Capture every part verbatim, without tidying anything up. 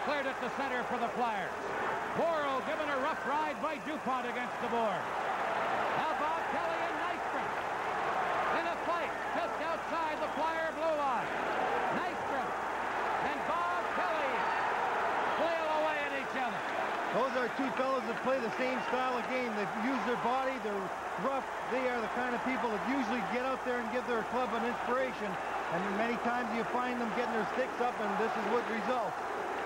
cleared it to center for the Flyers. Worrell given a rough ride by DuPont against the board. Now Bob Kelly and Nystrom in a fight just outside the Flyer blue line. Nystrom and Bob Kelly flail away at each other. Those are two fellows that play the same style of game. They use their body, they're rough. They are the kind of people that usually get out there and give their club an inspiration. And many times you find them getting their sticks up, and this is what results.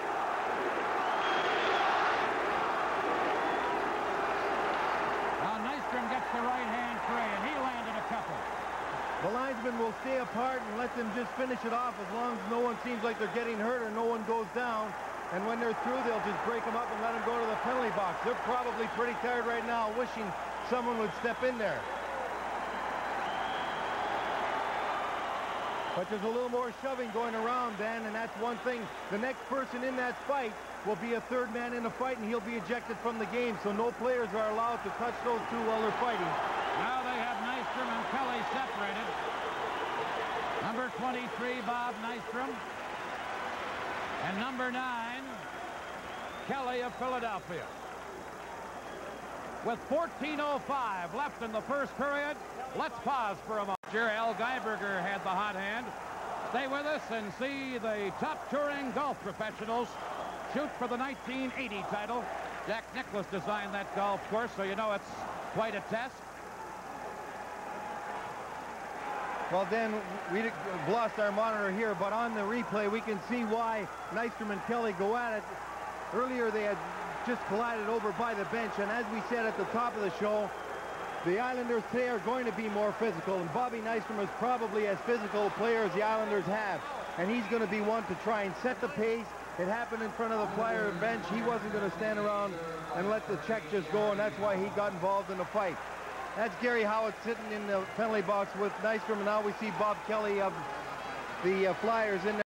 Now Nystrom gets the right hand free, and he landed a couple. The linesmen will stay apart and let them just finish it off as long as no one seems like they're getting hurt or no one goes down. And when they're through, they'll just break them up and let them go to the penalty box. They're probably pretty tired right now, wishing someone would step in there. But there's a little more shoving going around, Dan, and that's one thing. The next person in that fight will be a third man in the fight, and he'll be ejected from the game. So no players are allowed to touch those two while they're fighting. Now they have Nystrom and Kelly separated. Number twenty-three, Bob Nystrom. And number nine, Kelly of Philadelphia. With fourteen oh five left in the first period, let's pause for a moment. Al Geiberger had the hot hand. Stay with us and see the top touring golf professionals shoot for the nineteen eighty title. Jack Nicklaus designed that golf course, so you know it's quite a test. Well, Dan, we lost our monitor here, but on the replay, we can see why Nystrom and Kelly go at it. Earlier, they had just collided over by the bench, and as we said at the top of the show, the Islanders today are going to be more physical, and Bobby Nystrom is probably as physical a player as the Islanders have, and he's going to be one to try and set the pace. It happened in front of the Flyer bench. He wasn't going to stand around and let the check just go, and that's why he got involved in the fight. That's Gary Howard sitting in the penalty box with Nystrom, and now we see Bob Kelly of the uh, Flyers in there.